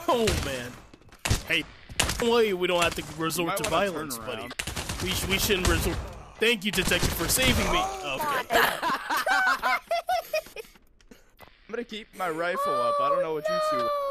Oh man. Hey, we don't have to resort to violence, buddy. We shouldn't resort. Thank you, detective, for saving me. Okay. I'm gonna keep my rifle up. I don't know what you two.